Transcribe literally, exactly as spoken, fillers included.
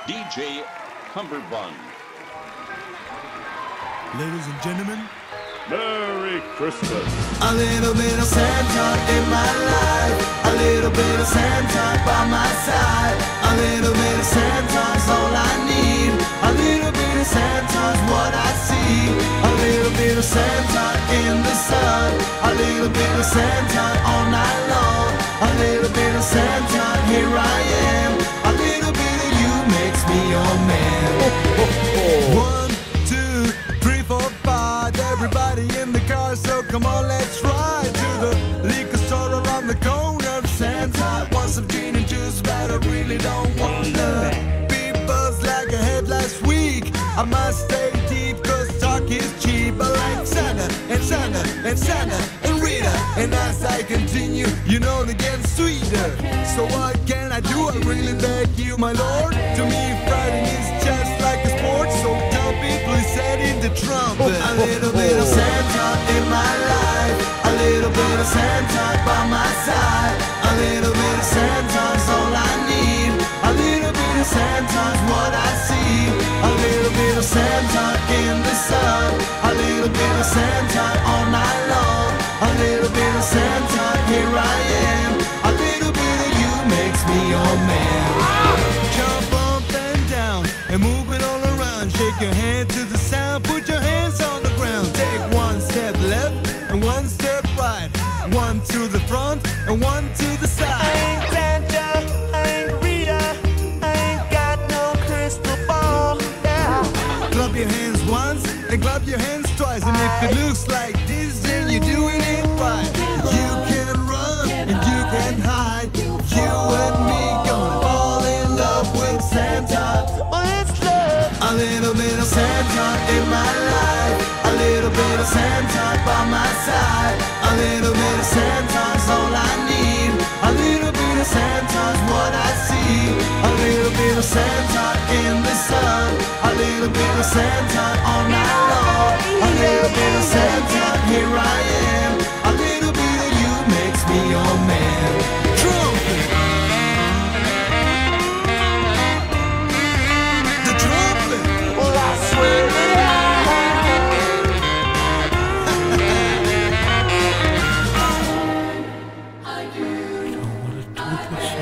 D J Cumberbund. Ladies and gentlemen, Merry Christmas. A little bit of Santa in my life, a little bit of Santa by my side. A little bit of Santa's all I need, a little bit of Santa's what I see. A little bit of Santa in the sun, a little bit of Santa all night long. A little bit of Santa, here I am. A little bit of you makes me your man. one, two, three, four, five. Everybody in the car, so come on, let's ride to the liquor store around the corner. Santa wants some gin and juice, but I really don't wonder. Be buzzed like I had last week. I must stay deep, cause talk is cheap. I like Santa and Santa and Santa and Rita. And as I continue, you know they get sweeter. So what can I do? I really beg you, my lord. To me, fighting is just like a sport. So tell people he said in the trumpet. A little bit of Santa in my life, a little bit of Santa by my side. A little bit of Santa's all I need, a little bit of Santa's what I see. A little bit of Santa in the sun, a little bit of Santa all night long. A little bit of Santa, here I am. A little bit of you makes me your man. Jump up and down and move it all around. Shake your hand to the sound, put your hands on the ground. Take one step left and one step right, one to the front and one to the side. I ain't Santa, I ain't Rita, I ain't got no crystal ball. Yeah. Clap your hands once and clap your hands twice. And if it looks like this, then you're doing it right. You can run and you can hide. You and me gonna fall in love with Santa. Well, it's love. A little bit of Santa in my life, a little bit of Santa by my side. A little bit of Santa's all I need, a little bit of Santa's what I see. A little bit of Santa in the sun, a little bit of Santa all night long. A little bit of Santa, here I am. A little bit of you makes me your man. Trumpet. The trumpet. Well, I swear that I Oh, what a